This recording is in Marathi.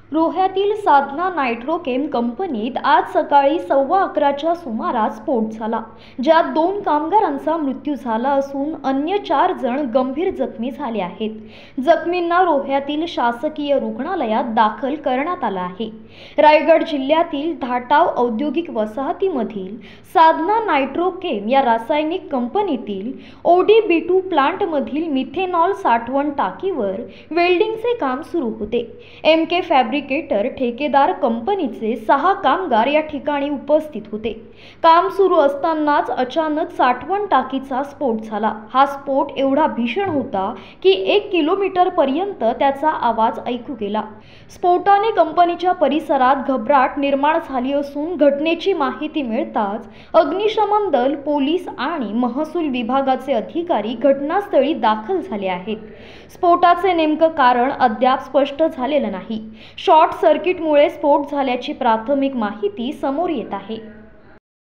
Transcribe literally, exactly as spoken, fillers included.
रोह्यातील साधना नायट्रोकेम कंपनीत आज सकाळी सव्वा अकराच्या सुमारास स्फोट झाला, ज्यात दोन कामगारांचा मृत्यू झाला असून अन्य चार जण गंभीर जखमी झाले आहेत. जखमींना रोह्यातील शासकीय रुग्णालयात दाखल करण्यात आलं आहे. रायगड जिल्ह्यातील धाटाव औद्योगिक वसाहतीमधील साधना नायट्रोकेम या रासायनिक कंपनीतील ओडी बी टू प्लांटमधील मिथेनॉल साठवण टाकीवर वेल्डिंगचे काम सुरू होते. एम के फॅब्रिकेटर ठेकेदार कंपनीचे सहा कामगार या ठिकाणी उपस्थित होते. काम सुरू असतानाच अचानक साठवण टाकीचा स्फोट झाला. हा स्फोट एवढा भीषण होता की एक किलोमीटर पर्यंत त्याचा आवाज ऐकू गेला. स्फोटाने कंपनीच्या परिसरात घबराट निर्माण झाली असून घटनेची माहिती मिळताच अग्निशमन दल, पोलीस आणि महसूल विभागाचे अधिकारी घटनास्थळी दाखल झाले आहेत. स्फोटाचे नेमके कारण अद्याप स्पष्ट झालेले नाही. शॉर्ट सर्किटमुळे स्फोट झाल्याची प्राथमिक माहिती समोर येत आहे.